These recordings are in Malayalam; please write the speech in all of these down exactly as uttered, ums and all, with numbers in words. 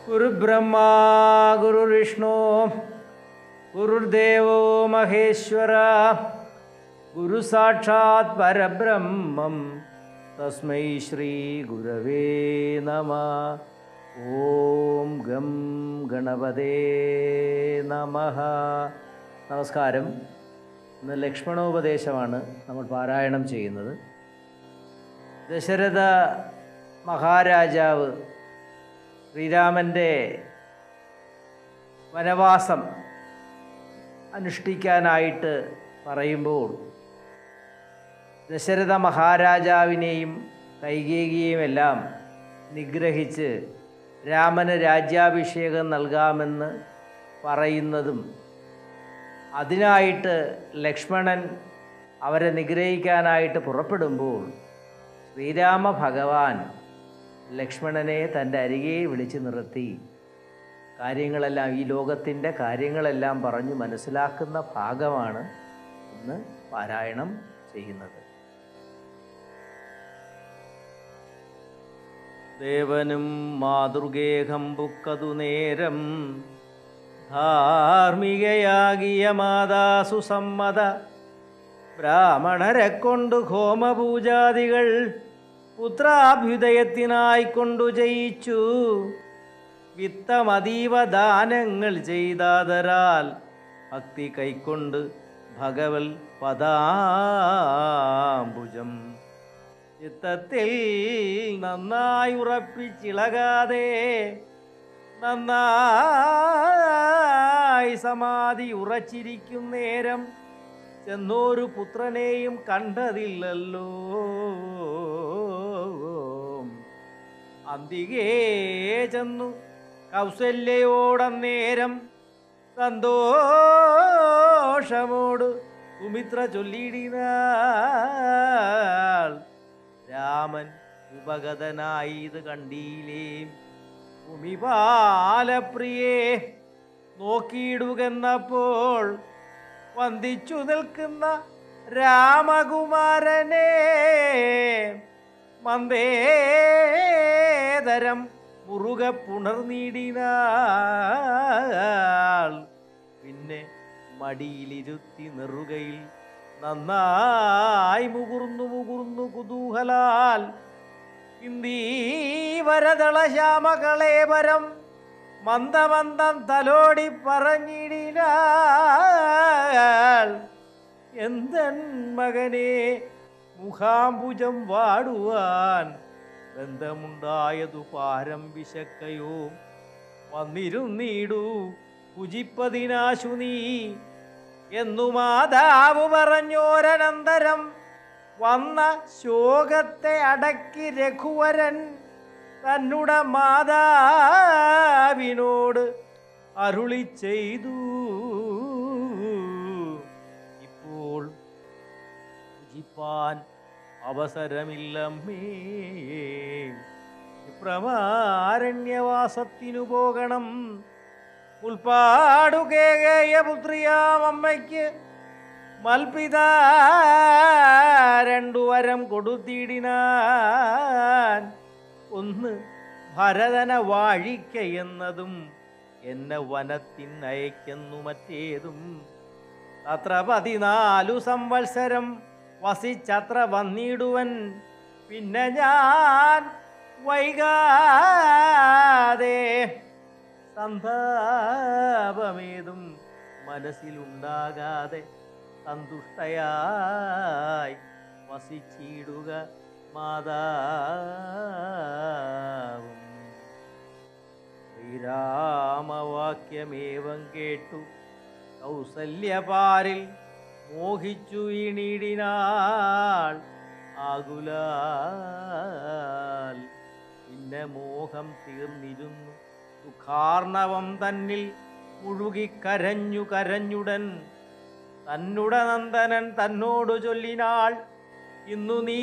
ഗുരുബ്രഹ്മാ ഗുരുവിഷ്ണു ഗുരുദേവോ മഹേശ്വര ഗുരു സാക്ഷാത് പരബ്രഹ്മം തസ്മൈ ശ്രീ ഗുരവേ നമഃ. ഓം ഗം ഗണപതേ നമഃ. നമസ്കാരം. ഇന്ന് ലക്ഷ്മണോപദേശമാണ് നമ്മൾ പാരായണം ചെയ്യുന്നത്. ദശരഥ മഹാരാജാവ് ശ്രീരാമൻ്റെ വനവാസം അനുഷ്ഠിക്കാനായിട്ട് പറയുമ്പോൾ ദശരഥ മഹാരാജാവിനെയും കൈകേയിയെയും എല്ലാം നിഗ്രഹിച്ച് രാമന് രാജ്യാഭിഷേകം നൽകാമെന്ന് പറയുന്നതും അതിനായിട്ട് ലക്ഷ്മണൻ അവരെ നിഗ്രഹിക്കാനായിട്ട് പുറപ്പെടുമ്പോൾ ശ്രീരാമ ഭഗവാൻ ലക്ഷ്മണനെ തൻ്റെ അരികെ വിളിച്ചു നിർത്തി കാര്യങ്ങളെല്ലാം, ഈ ലോകത്തിൻ്റെ കാര്യങ്ങളെല്ലാം പറഞ്ഞു മനസ്സിലാക്കുന്ന ഭാഗമാണ് ഇന്ന് പാരായണം ചെയ്യുന്നത്. ദേവനും മാതൃഗേഹം പുക്കതു നേരം ധാർമ്മികയാകിയ മാതാസു സമ്മത ബ്രാഹ്മണരെ കൊണ്ടു ഹോമപൂജാദികൾ പുത്രാഭ്യുദയത്തിനായിക്കൊണ്ടു ജയിച്ചു. വിത്തമതീവ ദാനങ്ങൾ ചെയ്താതരാൽ ഭക്തി കൈക്കൊണ്ട് ഭഗവൽ പദാംബുജം ചിത്തത്തിൽ നന്നായി ഉറപ്പിച്ചിളകാതെ നന്നായി സമാധി ഉറച്ചിരിക്കും നേരം ചെന്നോരു പുത്രനെയും കണ്ടതില്ലല്ലോ. അന്തികേ ചെന്നു കൗസല്യയോടന്നേരം സന്തോഷമോട് സുമിത്ര ചൊല്ലിടിനാൾ. രാമൻ ഉപഗതനായി ഇത് കണ്ടീലേ. ഭൂമിപാലപ്രിയേ നോക്കിയിടുകെന്നപ്പോൾ വന്ദിച്ചു നിൽക്കുന്ന രാമകുമാരനെ മന്ദേതരം മുറുകെ പുണർനീടിനാൾ. പിന്നെ മടിയിലിരുത്തി നെറുകയിൽ നന്നായി മുകുർന്നു മുകുർന്നു കുതൂഹലാൽ ഇന്ദീവരദള ശ്യാമകളേവരം മന്ദമന്ദം തലോടി പറഞ്ഞിടിനാൾ. എന്തൻ മകനെ മുഖാംബുജം വാടുവാൻ ബന്ധമുണ്ടായതു പാരം വിശക്കയോ വന്നിരുന്നീടു പൂജിപ്പതിനാശു നീ എന്നു മാതാവ് പറഞ്ഞോരനന്തരം വന്ന ശോകത്തെ അടക്കി രഘുവരൻ തന്നുട മാതാവിനോട് അരുളി ചെയ്തു. ഇപ്പോൾ പൂജിപ്പാൻ അവസരമില്ലമ്മേ, വിപ്രമാരണ്യവാസത്തിനു പോകണം. ഉൽപ്പാടു കേകേയ പുത്രിയാം അമ്മയ്ക്ക് മൽപിത രണ്ടു വരം കൊടുത്തിടിനാൻ. ഒന്ന് ഭരതന വാഴിക്ക എന്നതും എന്നെ വനത്തിനയക്കുന്നു മറ്റേതും. അത്ര പതിനാലു സംവത്സരം വസിച്ചത്ര വന്നിടുവൻ. പിന്നെ ഞാൻ വൈകാതെ സന്താപമേതും മനസ്സിലുണ്ടാകാതെ സന്തുഷ്ടയായി വസിച്ചിടുക മാതാവും. ശ്രീരാമവാക്യമേവം കേട്ടു കൗസല്യപാരിൽ മോഹിച്ചു വീണിടിനാൾ ആകുലാൽ. പിന്നെ മോഹം തീർന്നിരുന്നു സുഖാർണവം തന്നിൽ മുഴുകി കരഞ്ഞു കരഞ്ഞുടൻ. തന്നുട നന്ദനൻ തന്നോടു ചൊല്ലിനാൾ, ഇന്നു നീ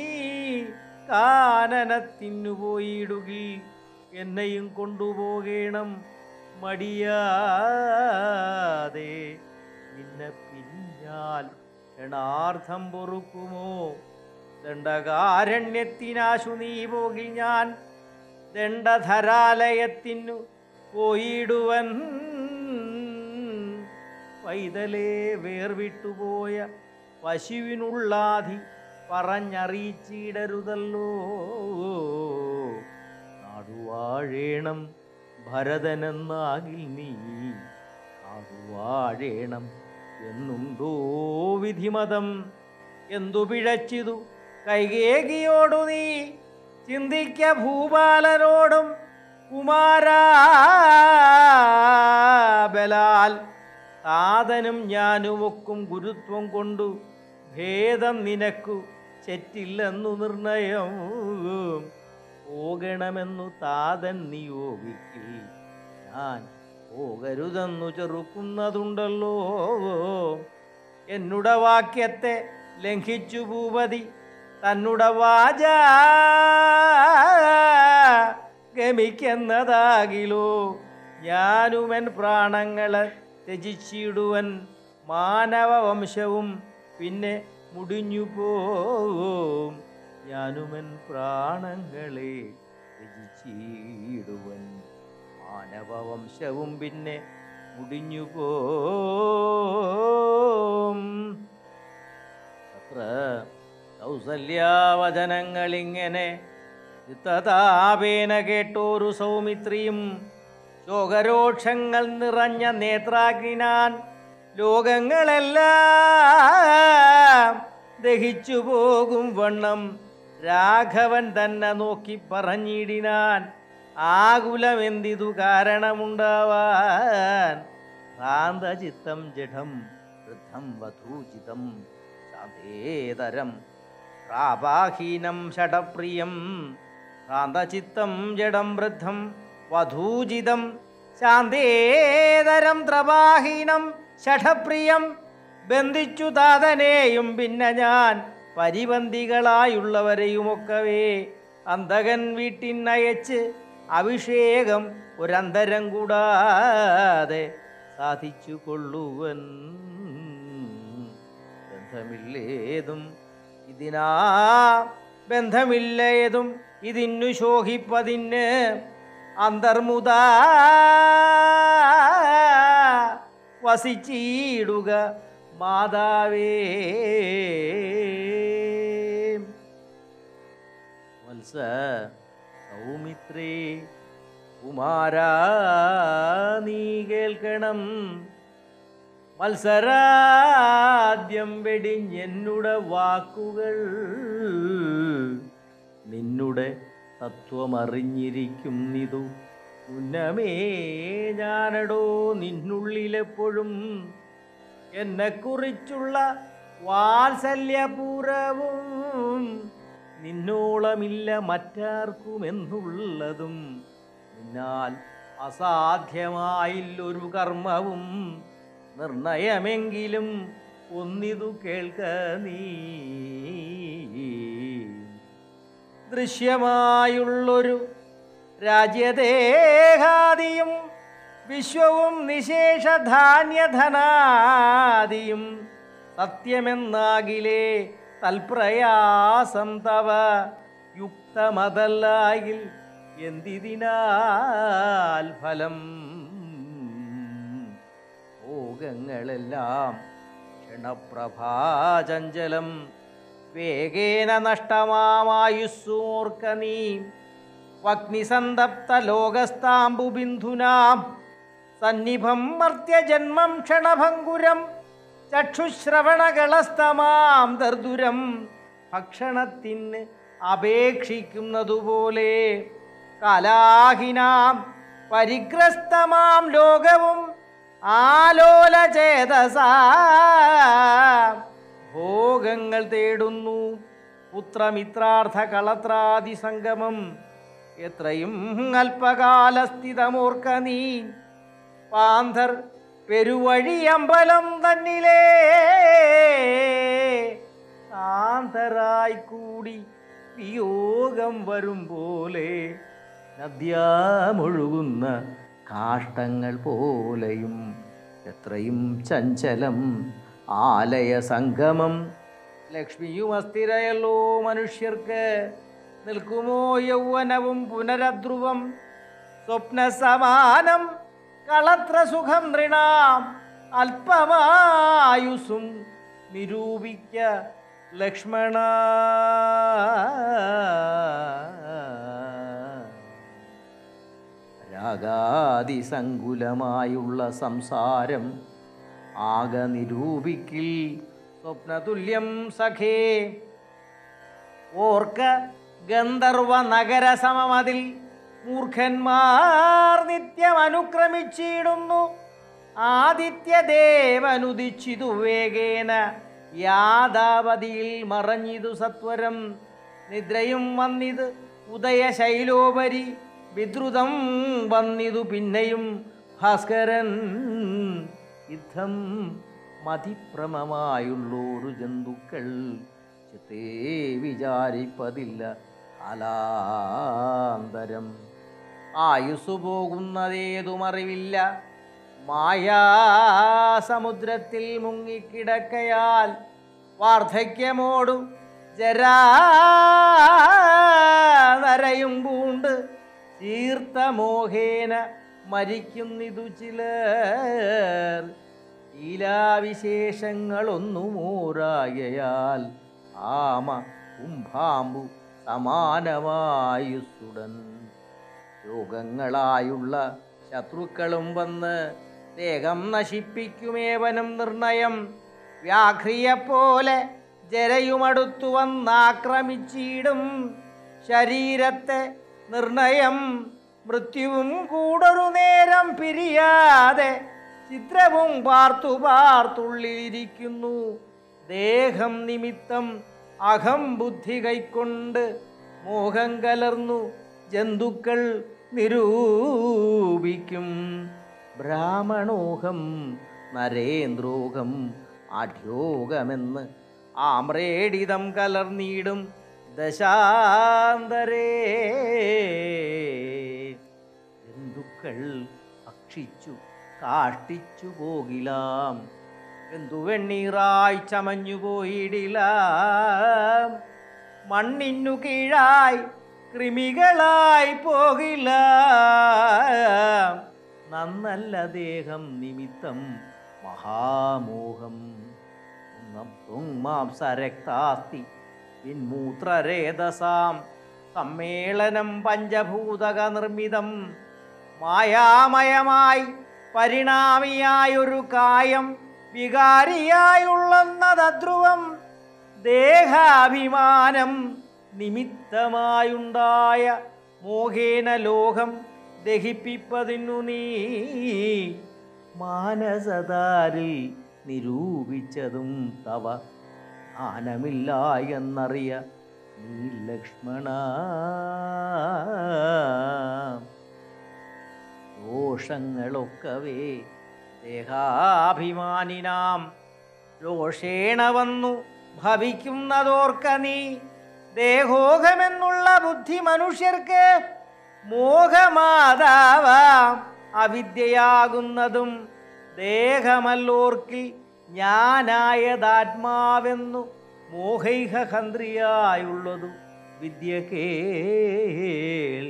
കാനനത്തിനു പോയിടുകിൽ എന്നെയും കൊണ്ടുപോകേണം മടിയാതെ. നിന്നെ പിഞ്ഞാൽ ക്ഷണാർത്ഥം പൊറുക്കുമോ? ദണ്ഡകാരണ്യത്തിനാശു നീ പോകിൽ ഞാൻ ദണ്ഡധരാലയത്തിനു പോയിടുവൻ. പൈതലേ വേർവിട്ടുപോയ പശുവിനുള്ളാധി പറഞ്ഞറിയിച്ചിടരുതല്ലോ. നാടുവാഴേണം ഭരതനെന്നാകിൽ നീ നാടുവാഴേണം എന്നുണ്ടോ വിധിമതം. എന്തു പിഴച്ചിതു കൈകേകിയോടു നീ ചിന്തിക്ക ഭൂപാലനോടും കുമാരാബലാൽ. താതനും ഞാനുമൊക്കും ഗുരുത്വം കൊണ്ടു ഭേദം നിനക്കു ചെറ്റില്ലെന്നു നിർണയം. പോകണമെന്നു താതൻ നിയോഗിക്കിൽ ഞാൻ പോകരുതെന്നു ചെറുക്കുന്നതുണ്ടല്ലോ. എന്നുട വാക്യത്തെ ലംഘിച്ചു ഭൂപതി തന്നുട വാച ഗമിക്കുന്നതാകിലോ. ഞാനുമൻ പ്രാണങ്ങളെ ത്യജിച്ചിടുവൻ. മാനവവംശവും പിന്നെ മുടിഞ്ഞു പോവും. ഞാനുമൻ പ്രാണങ്ങളെ ത്യജിച്ചിടുവൻ. മാനവവംശവും പിന്നെ മുടിഞ്ഞു പോവും. അത്ര കൗസല്യാവചനങ്ങളിങ്ങനെ ചിത്തതാപേന കേട്ടോരു സൗമിത്രിയും ശോകരോക്ഷങ്ങൾ നിറഞ്ഞ നേത്രാഗ്നിനാൻ ലോകങ്ങളെല്ലാം ദഹിച്ചു പോകും വണ്ണം രാഘവൻ തന്നെ നോക്കി പറഞ്ഞിടിനാൻ. ആകുലമെന്തിതു കാരണമുണ്ടാവാൻ. ഭ്രാന്തചിത്തം ജഡം വൃദ്ധം വധൂചിതം ശാന്തേതരം പ്രാപാഹീനം ഷഡപ്രിയം. ഭ്രാന്തചിത്തം ജഡം വൃദ്ധം വധൂചിതം ശാന്തേതരം ത്രപാഹീനം ഷഡപ്രിയം. ബന്ധിച്ചു താതനെയും പിന്നെ ഞാൻ പരിബന്ധികളായുള്ളവരെയുമൊക്കവേ അന്തകൻ വീട്ടിനയച്ച് അഭിഷേകം ഒരന്തരം കൂടാതെ സാധിച്ചു കൊള്ളുവൻ. ബന്ധമില്ലേതും ഇതിനാ ബന്ധമില്ലേതും ഇതിന്നു ശോഹിപ്പതിന് അന്തർമുദാ വസിച്ചിടുക മാതാവേ. വത്സ സൗമിത്രേ കുമാരാ നീ കേൾക്കണം. മത്സരാദ്യം വെടിഞ്ഞെന്നുടെ വാക്കുകൾ. നിന്നുടെ തത്വമറിഞ്ഞിരിക്കുന്നിതു മുന്നമേ ഞാനടോ നിന്നുള്ളിലെപ്പോഴും. എന്നെക്കുറിച്ചുള്ള വാത്സല്യപൂരവും നിന്നോളമില്ല മറ്റാർക്കുമെന്നുള്ളതും. നിന്നാൽ അസാധ്യമായില്ലൊരു കർമ്മവും നിർണയമെങ്കിലും ഒന്നിതു കേൾക്ക നീ. ദൃശ്യമായുള്ളൊരു രാജ്യദേഹാദിയും വിശ്വവും നിശേഷധാന്യധനാദിയും സത്യമെന്നാകിലേ തൽപ്രയാസം തവ. യുക്തമതല്ലായിൽ എന്തിതിനാൽ ഫലം. ഭോഗങ്ങളെല്ലാം ക്ഷണപ്രഭാചഞ്ചലം വേഗേന നഷ്ടമാമായുസ്സൂർക്ക നീ. വഗ്നിസന്തപ്ത ലോകസ്താംബുബിന്ധുനാം സന്നിഭം മർത്യജന്മം ക്ഷണഭംഗുരം. ചക്ഷുശ്രവണകളസ്തമാം ദർദുരം ഭക്ഷണത്തിന് അപേക്ഷിക്കുന്നതുപോലെ. കലാഹിനാം പരിഗ്രസ്തമാം ലോകവും ആലോലചേതസാ ഭോഗങ്ങൾ തേടുന്നു. പുത്രമിത്രാർത്ഥ കളത്രാദി സംഗമം എത്രയും അല്പകാലസ്ഥിതമോർക്ക നീ. പാന്തർ പെരുവഴിയമ്പലം തന്നിലേ കാന്തരായി കൂടി വിയോഗം വരും പോലെ. നദ്യാമൊഴുകുന്ന കാഷ്ടങ്ങൾ പോലെയും എത്രയും ചഞ്ചലം ആലയ സംഗമം. ലക്ഷ്മിയും അസ്ഥിരയല്ലോ മനുഷ്യർക്ക് നിൽക്കുമോ യൗവനവും പുനരധ്രുവം സ്വപ്നസമാനം കളത്ര സുഖം നൃണാം അല്പമായുസും നിരൂപിക്ക ലക്ഷ്മണ. രാഗാതിസങ്കുലമായുള്ള സംസാരം ആകെ നിരൂപിക്കിൽ സ്വപ്നതുല്യം സഖേ. ഓർക്ക ഗന്ധർവ നഗര സമമതിൽ മൂർഖന്മാർ നിത്യം അനുക്രമിച്ചിടുന്നു. ആദിത്യദേവനുദിച്ചിതു വേഗേന യാദാവതിയിൽ മറഞ്ഞിതു സത്വരം. നിദ്രയും വന്നിത് ഉദയശൈലോപരി വിദ്രുതം വന്നിതു പിന്നെയും ഭാസ്കരൻ. യുദ്ധം മതിപ്രമമായുള്ളോരു ജന്തുക്കൾ ചിത്തേ വിചാരിപ്പതില്ല കാലാന്തരം. ആയുസ്സു പോകുന്നതേതുമറിവില്ല മായാസമുദ്രത്തിൽ മുങ്ങിക്കിടക്കയാൽ. വാർദ്ധക്യമോടു ജരാനരയും പൂണ്ട് തീർത്ഥമോഹേന മരിക്കുന്നിതു ചിലർ. ലീലാവിശേഷങ്ങളൊന്നുമോരാകയാൽ ആമ കുംഭാമ്പു സമാനമായുസുടൻ. രോഗങ്ങളായുള്ള ശത്രുക്കളും വന്ന് ദേഹം നശിപ്പിക്കുമേവനും നിർണയം. വ്യാഘ്രിയെപ്പോലെ ജരയുമടുത്തു വന്നാക്രമിച്ചിടും ശരീരത്തെ നിർണയം. മൃത്യുവും കൂടൊരു നേരം പിരിയാതെ ചിത്രവും പാർത്തു പാർത്തുള്ളിലിരിക്കുന്നു. ദേഹം നിമിത്തം അഹം ബുദ്ധി കൈക്കൊണ്ട് മോഹം കലർന്നു ജന്തുക്കൾ നിരൂപിക്കും. ബ്രാഹ്മണോഹം നരേന്ദ്രോഹം ആഢ്യോഗമെന്ന് ആമ്രേഡിതം കലർന്നിടും ദശാന്തരേ. ജന്തുക്കൾ ഭക്ഷിച്ചു കാഷ്ടിച്ചു പോകിലാം. എന്തുവെണ്ണീറായി ചമഞ്ഞു പോയിടിലാം. മണ്ണിനു കീഴായി കൃമികളായി പോകില്ല. നന്നല്ല ദേഹം നിമിത്തം മഹാമോഹം. മാംസരക്താസ്തി പിൻമൂത്രരേതസാം സമ്മേളനം പഞ്ചഭൂതക നിർമ്മിതം. മായാമയമായി പരിണാമിയായൊരു കായം വികാരിയായുള്ളെന്നതധ്രുവം. ദേഹാഭിമാനം നിമിത്തമായുണ്ടായ മോഹേന ലോകം ദഹിപ്പിപ്പതിനു നീ മാനസതാരിൽ നിരൂപിച്ചതും തവ ജ്ഞാനമില്ല എന്നറിയ നീ ലക്ഷ്മണ. ദോഷങ്ങളൊക്കവേ ദേഹാഭിമാനിനാം രോഷേണ വന്നു ഭവിക്കുന്നതോർക്ക നീ. ദേഹോഹമെന്നുള്ള ബുദ്ധി മനുഷ്യർക്ക് മോഹമാതാവാം അവിദ്യയാകുന്നതും. ദേഹമല്ലോർക്കിൽ ഞാനായതാത്മാവെന്നു മോഹൈഹന്ത്രിയായുള്ളതു വിദ്യ കേൾ.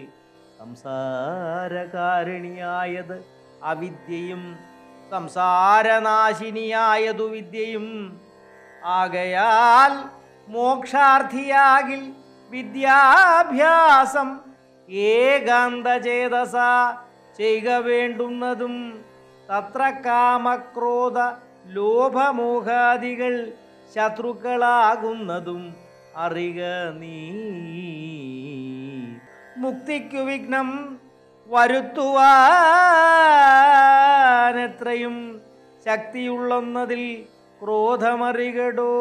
സംസാരകാരിണിയായത് അവിദ്യയും സംസാരനാശിനിയായതു വിദ്യയും. ആകയാൽ മോക്ഷാർത്ഥിയാകിൽ വിദ്യാഭ്യാസം ഏകാന്തചേതസ ചെയ്യുക വേണ്ടുന്നതും. തത്ര കാമക്രോധ ലോഭമോഹാദികൾ ശത്രുക്കളാകുന്നതും അറിക നീ. മുക്തിക്കു വിഘ്നം വരുത്തുവാനെത്രയും ശക്തിയുള്ളൊന്നതിൽ ക്രോധമറികടോ.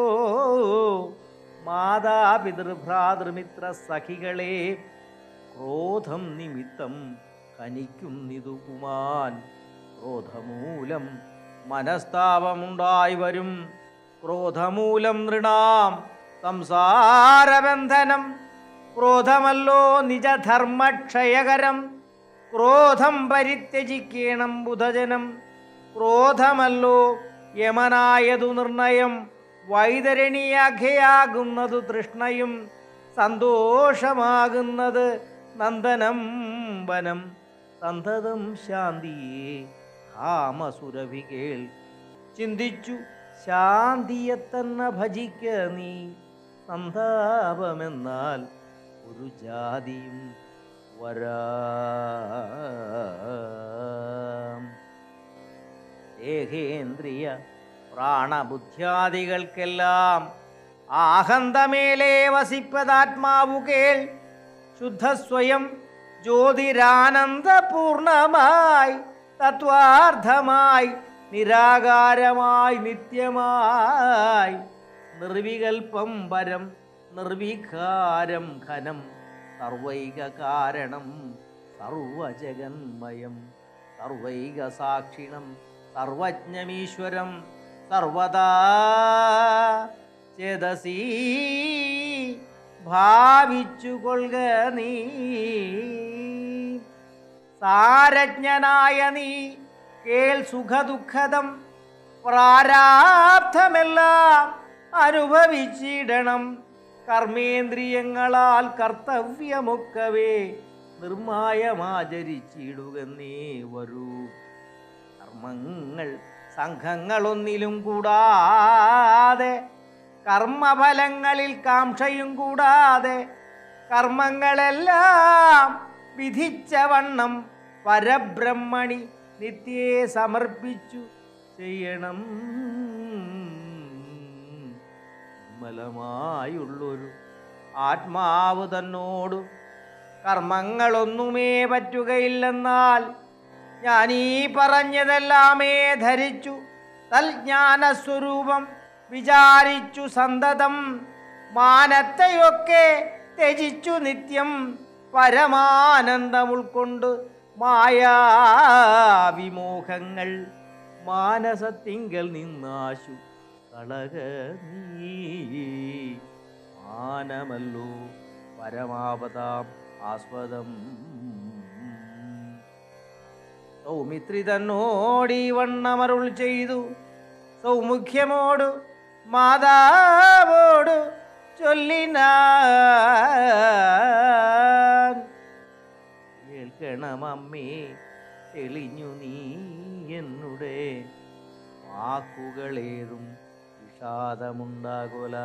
മാതാപിതൃഭ്രാതൃമിത്ര സഖികളെ ക്രോധം നിമിത്തം ഹനിക്കുന്നിതു പുമാൻ. ക്രോധമൂലം മനസ്താപമുണ്ടായി വരും. ക്രോധമൂലം നൃണാം സംസാരബന്ധനം. ക്രോധമല്ലോ നിജധർമ്മക്ഷയകരം. ക്രോധം പരിത്യജിക്കേണം ബുധജനം. ക്രോധമല്ലോ യമനായതു നിർണയം. വൈതരണിയാഖ്യയാകുന്നതു തൃഷ്ണയും. സന്തോഷമാകുന്നത് നന്ദനം വനം സന്തതം ശാന്തിയെ കാമസുരഭികേൾ ചിന്തിച്ചു ശാന്തിയെ തന്നെ ഭജിക്ക നീ സന്താപമെന്നാൽ ഒരു ജാതിയും വരാ ദേഹേന്ദ്രിയ പ്രാണബുദ്ധ്യാദികൾക്കെല്ലാം ആഹന്തമേലേ വസിപ്പതാത്മാവു കേൾ ശുദ്ധസ്വയം ജ്യോതിരാനന്ദപൂർണമായി തത്വാർത്ഥമായി നിരാകാരമായി നിത്യമായി നിർവികൽപ്പം പരം നിർവികാരം ഘനം സർവൈക കാരണം സർവജഗന്മയം സർവൈക സാക്ഷിണം സർവജ്ഞമീശ്വരം സർവദാ ചേതസീ ഭാവിച്ചു കൊള്ളുക നീ സാരജ്ഞനായ നീ കേൾ സുഖദുഃഖദം പ്രാരാബ്ധമെല്ലാം അനുഭവിച്ചിടണം കർമ്മേന്ദ്രിയങ്ങളാൽ കർത്തവ്യമൊക്കവേ നിർമായമാചരിച്ചിടുക നീ വരൂ കർമ്മങ്ങൾ സംഘങ്ങളൊന്നിലും കൂടാതെ കർമ്മഫലങ്ങളിൽ കാംക്ഷയും കൂടാതെ കർമ്മങ്ങളെല്ലാം വിധിച്ച വണ്ണം പരബ്രഹ്മണി നിത്യേ സമർപ്പിച്ചു ചെയ്യണം നിർമ്മലമായുള്ളൊരു ആത്മാവ് തന്നോടു കർമ്മങ്ങളൊന്നുമേ പറ്റുകയില്ലെന്നാൽ ഞാനീ പറഞ്ഞതെല്ലാമേ ധരിച്ചു തൽജ്ഞാനസ്വരൂപം വിചാരിച്ചു സന്തതം മാനത്തെയൊക്കെ ത്യജിച്ചു നിത്യം പരമാനന്ദം ഉൾക്കൊണ്ട് മായാവിമോഹങ്ങൾ മാനസത്തിങ്കൽ നിന്നാശു കളക നീ മാനമല്ലോ പരമാവതാം ആസ്പദം സൗമിത്രി തന്നോടീ വണ്ണമരുൾ ചെയ്തു സൗമുഖ്യമോടു മാതാവോടു ചൊല്ലിനാൻ കേൾക്കണമമ്മേ തെളിഞ്ഞു നീ എന്നുടെ വാക്കുകളേതും വിഷാദമുണ്ടാകുല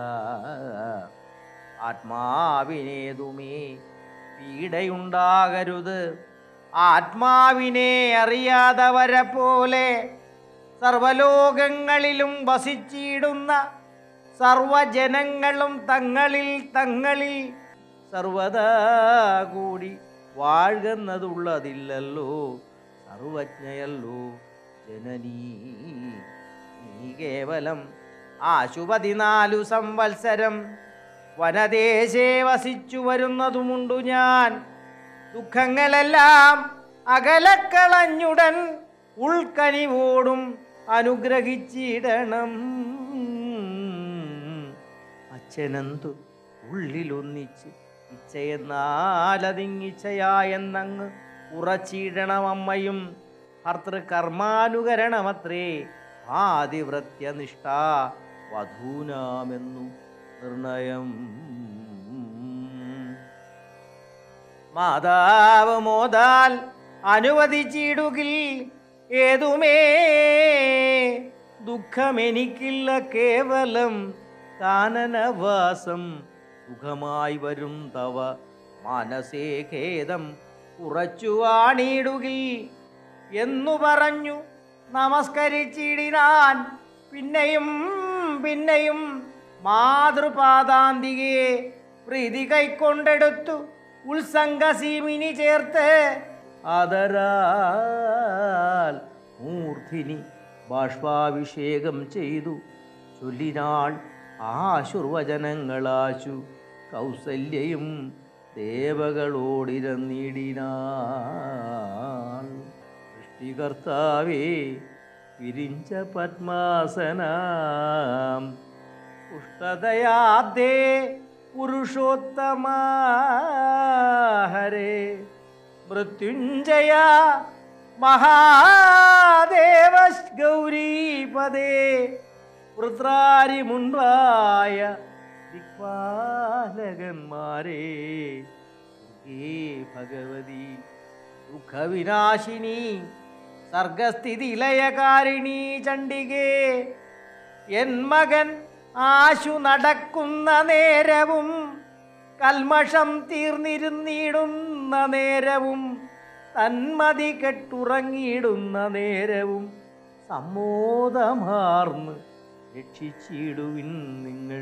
ആത്മാവിനേതുമേ പീഡയുണ്ടാകരുത് ആത്മാവിനെ അറിയാതവരെ പോലെ സർവലോകങ്ങളിലും വസിച്ചിടുന്ന സർവജനങ്ങളും തങ്ങളിൽ തങ്ങളിൽ സർവദാ കൂടി വാഴുന്നതുള്ളതില്ലല്ലോ സർവജ്ഞയല്ലോ ജനനീ നീ കേവലം ആശു പതിനാലു സംവത്സരം വനദേശേ വസിച്ചു വരുന്നതുമുണ്ടു ഞാൻ ദുഃഖങ്ങളെല്ലാം അകലക്കളഞ്ഞുടൻ ഉൾക്കനിവോടും അനുഗ്രഹിച്ചിടണം അച്ഛനന്തു ഉള്ളിലൊന്നിച്ച് ഇച്ഛയെന്നാലതിങ്ങിച്ഛയായെന്നങ്ങ് ഉറച്ചിടണമമ്മയും ഭർത്തൃകർമാനുകരണമത്രേ ആദിവൃത്യനിഷ്ഠ വധൂനാമെന്നു നിർണയം മാതാവ് മോദാൽ അനുവദിച്ചിടുകിൽ ഏതുമേ ദുഃഖമെനിക്കില്ല കേവലം കാനനവാസം സുഖമായി വരും തവ മനസേ ഖേദം ഉറച്ചു വാണിടുകിൽ എന്നു പറഞ്ഞു നമസ്കരിച്ചിടിനാൻ പിന്നെയും പിന്നെയും മാതൃപാദാന്തികെ പ്രീതി കൈക്കൊണ്ടെടുത്തു ഉത്സംഗസീമിനി ചേർത്ത് ആദരാൽ മൂർധിനി ബാഷ്പാഭിഷേകം ചെയ്തു ചൊല്ലിനാൾ ആശുർവചനങ്ങളാശു കൗസല്യയും ദേവകളോടിരന്നിടിനാൾ സൃഷ്ടികർത്താവേ വിരിഞ്ച പത്മാസനാം പുഷ്ടതയാബ്ദേ പുരുഷോത്തമ ഹരേ മൃത്യുഞ്ജയ മഹാദേവ ഗൗരീപദേ വൃത്രാരി മുൻപായ ദിക്പാലകന്മാരെ ദുർഗേ ഭഗവതി ദുഃഖവിനാശിനി സർഗസ്ഥിതി ലയകാരിണി ചണ്ഡികേ എൻ മകൻ ആശു നടക്കുന്ന നേരവും കൽമഷം തീർന്നിരുന്നിടുന്ന നേരവും തന്മതി കെട്ടുറങ്ങിയിടുന്ന നേരവും സമ്മോദമാർന്ന് രക്ഷിച്ചിടുവിൻ നിങ്ങൾ.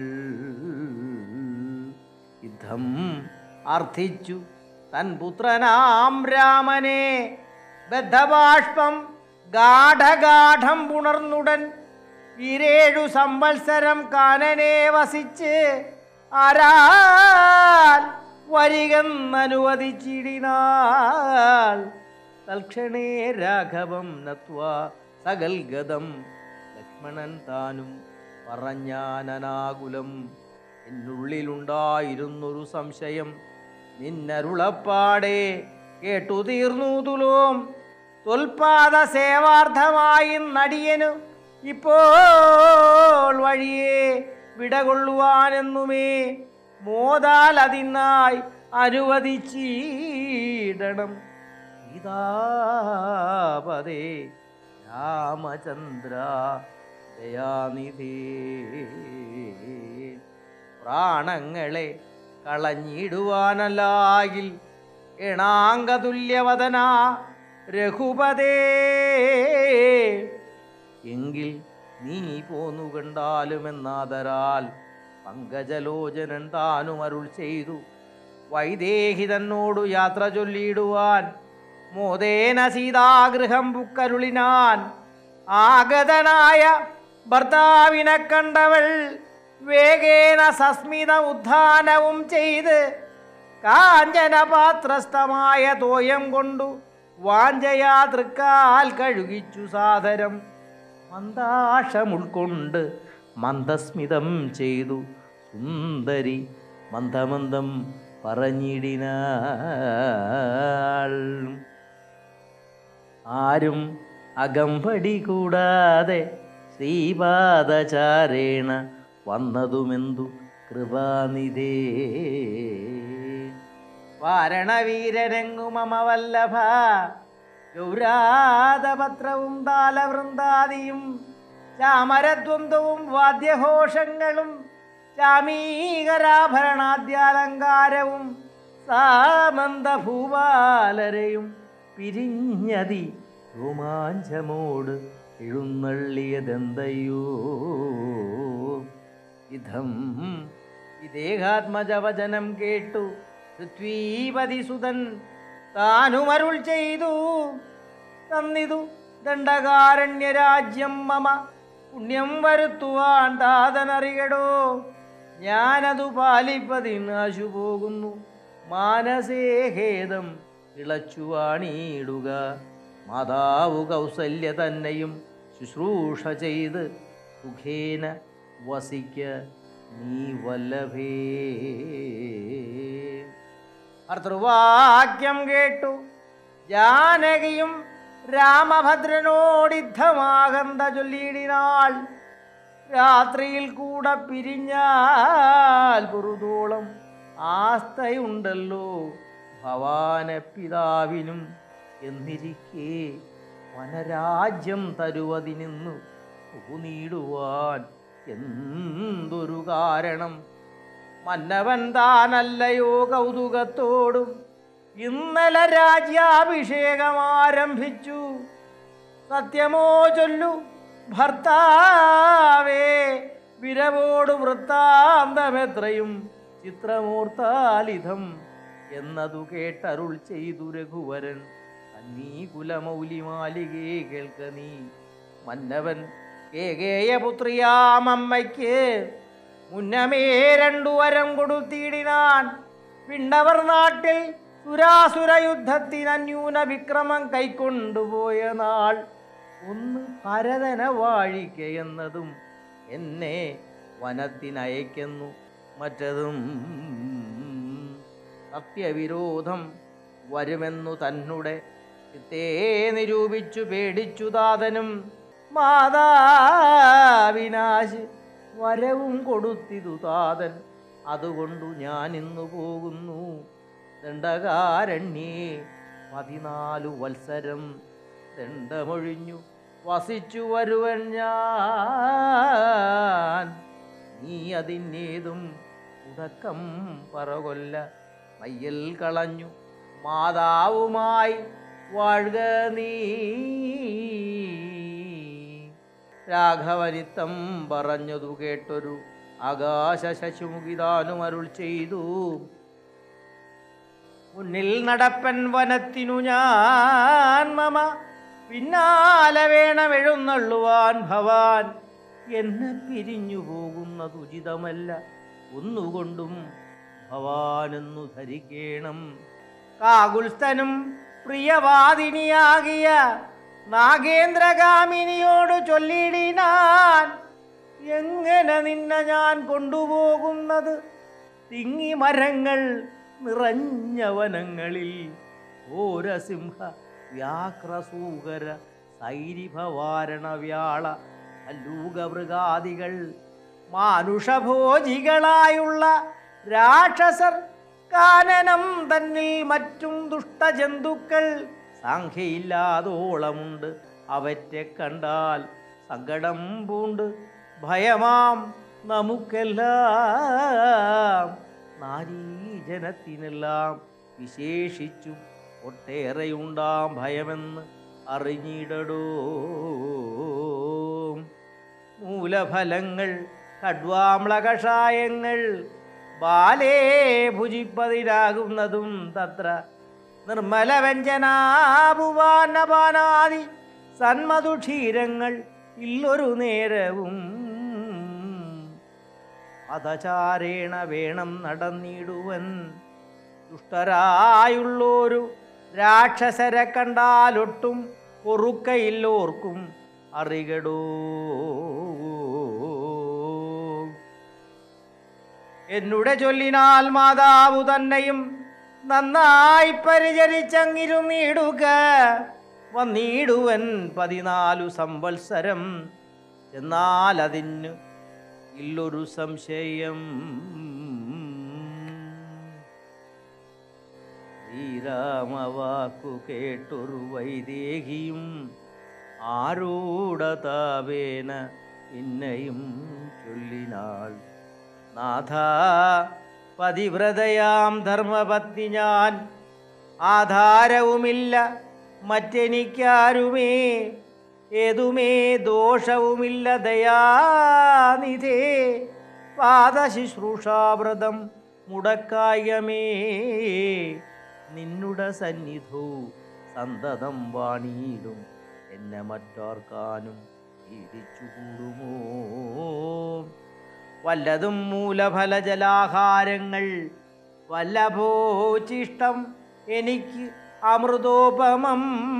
യുദ്ധം അർത്ഥിച്ചു തൻ പുത്രനാം രാമനെ ബദ്ധബാഷ്പം ഗാഠഗാഠം പുണർന്നുടൻ ഇരേഴു സംവത്സരം കാനനെ വസിച്ച് ആരാൽ വരികെന്നനുവദിച്ചിടിനാൾ തൽക്ഷണേ രാഘവം നത്വാ സകൽഗതം ലക്ഷ്മണൻ താനും പറഞ്ഞാനനാകുലം എന്നുള്ളിലുണ്ടായിരുന്നൊരു സംശയം നിന്നരുളപ്പാടെ കേട്ടു തീർന്നു തുലോം തൊൽപാദ സേവാർത്ഥമായി നടിയനു ഇപ്പോൾ വഴിയെ വിടകൊള്ളുവാനെന്നുമേ മോദാൽ അതിനായി അനുവദിച്ചിടണം. സീതാപദേ രാമചന്ദ്ര ദയാനിധേ പ്രാണങ്ങളെ കളഞ്ഞിടുവാനല്ലാകിൽ എണാങ്കതുല്യവദന രഘുപതേ എങ്കിൽ നീ പോന്നു കണ്ടാലുമെന്നാദരാൽ പങ്കജലോചനൻ താനും അരുൾ ചെയ്തു വൈദേഹി തന്നോടു യാത്ര ചൊല്ലിയിടുവാൻ മോദേന സീതാഗൃഹം പുക്കരുളിനാൻ. ആഗതനായ ഭർത്താവിനെ കണ്ടവൾ വേഗേന സസ്മിത ഉദ്ധാനവും ചെയ്ത് കാഞ്ചനപാത്രസ്ഥമായ തോയം കൊണ്ടു വാഞ്ചയാ തൃക്കാൽ കഴുകിച്ചു സാദരം മന്ദാശം ഉൾക്കൊണ്ട് മന്ദസ്മിതം ചെയ്തു സുന്ദരി മന്ദമന്ദം പറഞ്ഞിടിനാൾ. ആരും അകമ്പടി കൂടാതെ ശ്രീപാദചാരേണ വന്നതുമെന്തു കൃപാനിധേ വാരണവീരരംഗുമമവല്ലഭ ഗൗരാതപത്രവും താലവൃന്ദാദിയും ചാമരദ്വന്ദ്വവും വാദ്യഘോഷങ്ങളും ചാമീകരാഭരണാദ്യാലങ്കാരവും സാമന്തഭൂപാലരെയും പിരിഞ്ഞതി രോമാഞ്ചമോട് എഴുന്നള്ളിയതെന്തയ്യോ. ഇതം വിദേഹാത്മജവചനം കേട്ടു പൃഥ്വീപതിസുതൻ താനുമരുൾ ചെയ്തു തന്നിതു ദണ്ഡകാരണ്യരാജ്യം മമ പുണ്യം വരുത്തുവാൻ താതനറിയടോ. ഞാനതു പാലിപ്പതിനാശു പോകുന്നു മാനസേ ഖേദം ഇളച്ചുവാണിയിടുക. മാതാവു കൗസല്യ തന്നെയും ശുശ്രൂഷ ചെയ്ത് സുഖേന വസിക്ക നീ വല്ലഭേ. ഭർതൃവാക്യം കേട്ടു ജാനകിയും രാമഭദ്രനോടിദ്ധമാകന്ത ചൊല്ലിയിടിനാൾ. രാത്രിയിൽ കൂടെ പിരിഞ്ഞാൽ പുറുതോളം ആസ്തയുണ്ടല്ലോ ഭവാന പിതാവിനും എന്നിരിക്കെ വനരാജ്യം തരുവതിനിന്നു നീടുവാൻ എന്തൊരു കാരണം. മന്നവൻ താനല്ലയോ കൗതുകത്തോടും ഇന്നലെ രാജ്യാഭിഷേകം ആരംഭിച്ചു. സത്യമോ ചൊല്ലു ഭർത്താവേ വിരവോടു വൃത്താന്തമെത്രയും ചിത്രമൂർത്താലിധം എന്നതു കേട്ടരുൾ ചെയ്തു രഘുവരൻ. അന്നീ കുലമൗലിമാലികേ കേൾക്ക നീ. മന്നവൻ കേകേയപുത്രിയാമമ്മയ്ക്ക് മുന്നമേ രണ്ടു വരം കൊടുത്തിടിനാൻ. പിണ്ടവർ നാട്ടിൽ സുരാസുര യുദ്ധത്തിനന്യൂന വിക്രമം കൈക്കൊണ്ടുപോയ നാൾ ഒന്ന് ഭരതന വാഴിക്കയെന്നതും എന്നെ വനത്തിനയക്കുന്നു മറ്റതും സത്യവിരോധം വരുമെന്നു തന്നുടെ ചിത്തേ നിരൂപിച്ചു പേടിച്ചു താതനും മാതാവിനാശ് വരവും കൊടുത്തിതു താതൻ അതുകൊണ്ടു ഞാൻ ഇന്നു പോകുന്നു ദണ്ഡകാരണ്യേ പതിനാലു വത്സരം ദണ്ഡമൊഴിഞ്ഞു വസിച്ചു വരുവൻ ഞാൻ. നീ അതിനേതും ഉടക്കം പറകൊല്ല മയ്യൽ കളഞ്ഞു മാതാവുമായി വാഴുക നീ. രാഘവനിത്തം പറഞ്ഞതു കേട്ടൊരു ആകാശ ശശിമുഖിതാനും അരുൾ ചെയ്തു. മുന്നിൽ നടപ്പൻ വനത്തിനു ഞാൻ മമ പിന്നാലെ വേണം എഴുന്നള്ളുവാൻ ഭവാൻ. എന്നെ പിരിഞ്ഞു പോകുന്നത് ഉചിതമല്ല, ഒന്നുകൊണ്ടും ഭവാനെന്നു ധരിക്കേണം. കാകുൽസ്ഥനും പ്രിയവാദിനിയാകിയ നാഗേന്ദ്രഗാമിനിയോട് ചൊല്ലിടിനാൻ, എങ്ങനെ നിന്നെ ഞാൻ കൊണ്ടുപോകുന്നത് തിങ്ങി മരങ്ങൾ നിറഞ്ഞ വനങ്ങളിൽ. ഘോരസിംഹ വ്യാഘ്രസൂകര സൈരിഭവാരണ വ്യാള അല്ലൂകമൃഗാദികൾ മാനുഷഭോജികളായുള്ള രാക്ഷസർ, കാനനം തന്നിൽ മറ്റും ദുഷ്ടജന്തുക്കൾ സംഖ്യയില്ലാതോളമുണ്ട്. അവറ്റെ കണ്ടാൽ സങ്കടം പൂണ്ട് ഭയമാം നമുക്കെല്ലാം. നാരീജനത്തിനെല്ലാം വിശേഷിച്ചു ഒട്ടേറെയുണ്ടാം ഭയമെന്ന് അറിഞ്ഞിടടോ. മൂലഫലങ്ങൾ കഡ്വാമ്ല കഷായങ്ങൾ ബാലേ ഭുജിപ്പതിരാകുന്നതും തത്ര നിർമ്മല വ്യഞ്ജനാഭുവാനപാനാദി സന്മധുക്ഷീരങ്ങൾ ഇല്ലൊരു നേരവും. അധചാരേണ വേണം നടന്നിടുവൻ. ദുഷ്ടരായുള്ളൊരു രാക്ഷസരെ കണ്ടാലൊട്ടും പൊറുക്കയില്ലോർക്കും അറികടോ. എന്നുടെ ചൊല്ലിനാൽ മാതാവു തന്നെയും നന്നായി പരിചരിച്ചങ്ങിരുന്നിടുക. വന്നിടുവൻ പതിനാലു സംവത്സരം, എന്നാൽ അതിന് ഇല്ലൊരു സംശയം. ശ്രീരാമവാക്കു കേട്ടൊരു വൈദേഹിയും ആരൂഢതാപേന പിന്നെയും ചൊല്ലിനാൾ, നാഥ പതിവ്രതയാം ധർമ്മപത്നി ഞാൻ, ആധാരവുമില്ല മറ്റെനിക്കാരുമേ, ഏതുമേ ദോഷവുമില്ല ദയാനിധേ. പാദശുശ്രൂഷാവ്രതം മുടക്കായമേ, നിന്നുടെ സന്നിധോ സന്തതം വാണിയിടും. എന്നെ മറ്റാർക്കാനും ഇടിച്ചുകൂടുമോ? വല്ലതും മൂലഫലജലാഹാരങ്ങൾ വല്ലഭോചിഷ്ടം എനിക്ക് അമൃതോപമം.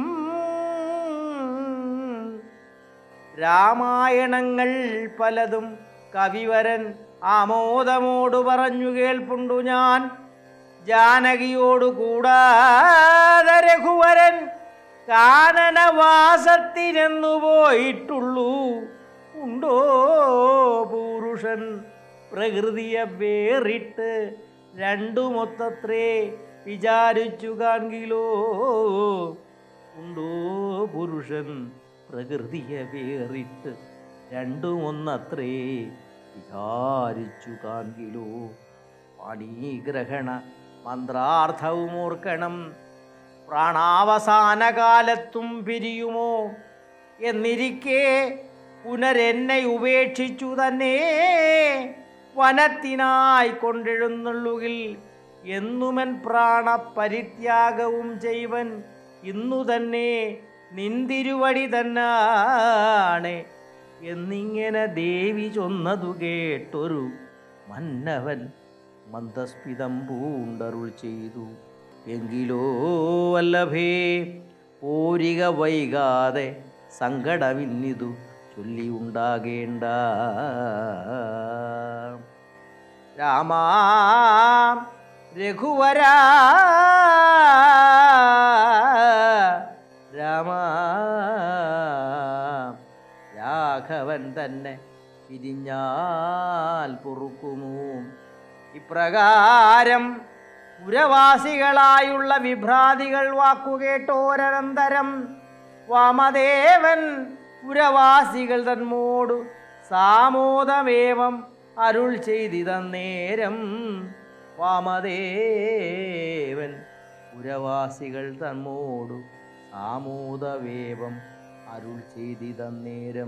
രാമായണങ്ങൾ പലതും കവിവരൻ ആമോദമോടു പറഞ്ഞു കേൾപ്പുണ്ടു ഞാൻ. ജാനകിയോടു കൂടാതെ രഘുവരൻ കാനനവാസത്തിനെന്നു പോയിട്ടുള്ളൂ. ഉണ്ടോ പുരുഷൻ പ്രകൃതിയെ വേറിട്ട് രണ്ടുമൊത്തത്രേ വിചാരിച്ചു കാൺകിലോ. ഉണ്ടോ പുരുഷൻ പ്രകൃതിയെ വേറിട്ട് രണ്ടുമൊന്നത്രേ വിചാരിച്ചു കാൺകിലോ. പാണീഗ്രഹണ മന്ത്രാർത്ഥവും ഓർക്കണം, പ്രാണാവസാന കാലത്തും പിരിയുമോ എന്നിരിക്കെ പുനരെന്നെ ഉപേക്ഷിച്ചു തന്നെ വനത്തിനായി കൊണ്ടെഴുന്നള്ളുകിൽ എന്നുമൻ പ്രാണപരിത്യാഗവും ചെയ്വൻ. ഇന്നു തന്നെ നിന്തിരുവടി തന്നാണ് എന്നിങ്ങനെ ദേവി ചൊന്നതു കേട്ടൊരു മന്നവൻ മന്ദസ്മിതം പൂണ്ടരുൾ ചെയ്തു. എങ്കിലോ വല്ലഭേ പോരിക വൈകാതെ സങ്കടമിന്നിതു ചൊല്ലി ഉണ്ടാകേണ്ട. രാമാ രഘുവരാ രാമ രാഘവൻ തന്നെ പിരിഞ്ഞാൽ പൊറുക്കുമോ? ഇപ്രകാരം പുരവാസികളായുള്ള വിഭ്രാതികൾ വാക്കുകേട്ടോരനന്തരം വാമദേവൻ പുരവാസികൾ തന്മോടു സാമോദമേവം അരുൾ ചെയ്തിതന്നേരം. വാമദേവൻ പുരവാസികൾ തന്മോടു സാമോദമേവം അരുൾ ചെയ്തിതന്നേരം.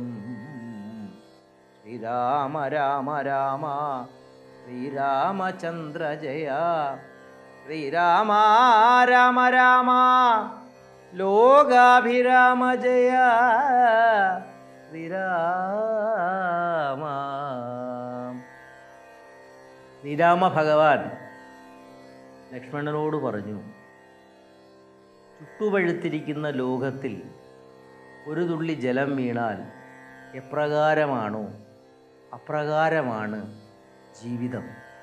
ശ്രീരാമ രാമ രാമ ശ്രീരാമചന്ദ്ര ജയ. ശ്രീരാമ രാമ രാമ ലോകാഭിരാമ ജയ. ശ്രീരാമ. ശ്രീരാമ ഭഗവാൻ ലക്ഷ്മണനോട് പറഞ്ഞു, ചുട്ടുപഴുത്തിരിക്കുന്ന ലോകത്തിൽ ഒരു തുള്ളി ജലം വീണാൽ എപ്രകാരമാണോ അപ്രകാരമാണ് ജീവിതം.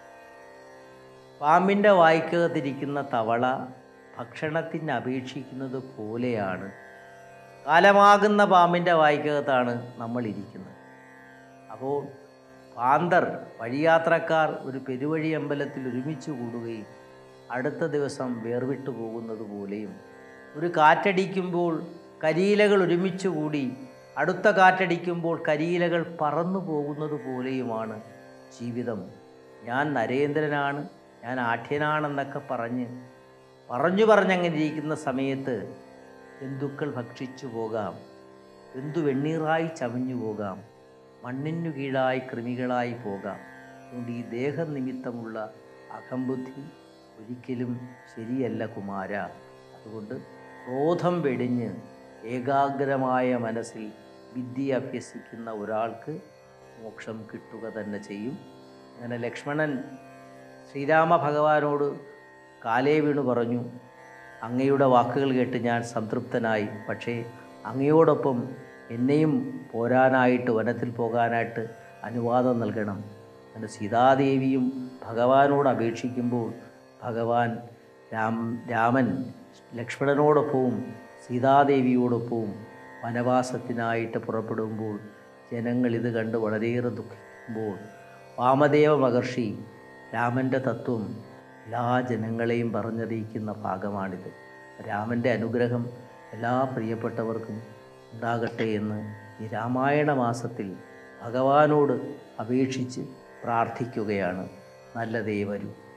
പാമ്പിൻ്റെ വായ്ക്കകത്തിരിക്കുന്ന തവള ഭക്ഷണത്തിന് അപേക്ഷിക്കുന്നത് പോലെയാണ്. കാലമാകുന്ന പാമ്പിൻ്റെ വായ്ക്കകത്താണ് നമ്മൾ ഇരിക്കുന്നത്. അപ്പോൾ പാന്തർ വഴിയാത്രക്കാർ ഒരു പെരുവഴി അമ്പലത്തിൽ ഒരുമിച്ച് കൂടുകയും അടുത്ത ദിവസം വേർവിട്ടു പോകുന്നത് പോലെയും, ഒരു കാറ്റടിക്കുമ്പോൾ കരിയിലകൾ ഒരുമിച്ച് കൂടി അടുത്ത കാറ്റടിക്കുമ്പോൾ കരിയിലകൾ പറന്നു പോകുന്നത് പോലെയുമാണ് ജീവിതം. ഞാൻ നരേന്ദ്രനാണ്, ഞാൻ ആഠ്യനാണെന്നൊക്കെ പറഞ്ഞ് പറഞ്ഞു പറഞ്ഞങ്ങനെ ഇരിക്കുന്ന സമയത്ത് ജന്തുക്കൾ ഭക്ഷിച്ചു പോകാം, ജന്തു വെണ്ണീറായി ചമഞ്ഞു പോകാം, മണ്ണിനു കീഴായി കൃമികളായി പോകാം. അതുകൊണ്ട് ഈ ദേഹനിമിത്തമുള്ള അഹംബുദ്ധി ഒരിക്കലും ശരിയല്ല കുമാര. അതുകൊണ്ട് ക്രോധം വെടിഞ്ഞ് ഏകാഗ്രമായ മനസ്സിൽ വിദ്യ അഭ്യസിക്കുന്ന ഒരാൾക്ക് മോക്ഷം കിട്ടുക തന്നെ ചെയ്യും. അങ്ങനെ ലക്ഷ്മണൻ ശ്രീരാമ ഭഗവാനോട് കാലേ വീണു പറഞ്ഞു, അങ്ങയുടെ വാക്കുകൾ കേട്ട് ഞാൻ സംതൃപ്തനായി. പക്ഷേ അങ്ങയോടൊപ്പം എന്നെയും പോരാനായിട്ട് വനത്തിൽ പോകാനായിട്ട് അനുവാദം നൽകണം. അങ്ങനെ സീതാദേവിയും ഭഗവാനോട് അപേക്ഷിക്കുമ്പോൾ ഭഗവാൻ രാം രാമൻ ലക്ഷ്മണനോടൊപ്പവും സീതാദേവിയോടൊപ്പവും വനവാസത്തിനായിട്ട് പുറപ്പെടുമ്പോൾ ജനങ്ങൾ ഇത് കണ്ട് വളരെയേറെ ദുഃഖിക്കുമ്പോൾ വാമദേവ മഹർഷി രാമൻ്റെ തത്വം എല്ലാ ജനങ്ങളെയും പറഞ്ഞറിയിക്കുന്ന ഭാഗമാണിത്. രാമൻ്റെ അനുഗ്രഹം എല്ലാ പ്രിയപ്പെട്ടവർക്കും ഉണ്ടാകട്ടെ എന്ന് ഈ രാമായണ മാസത്തിൽ ഭഗവാനോട് അപേക്ഷിച്ച് പ്രാർത്ഥിക്കുകയാണ്. നല്ലതേ വരൂ.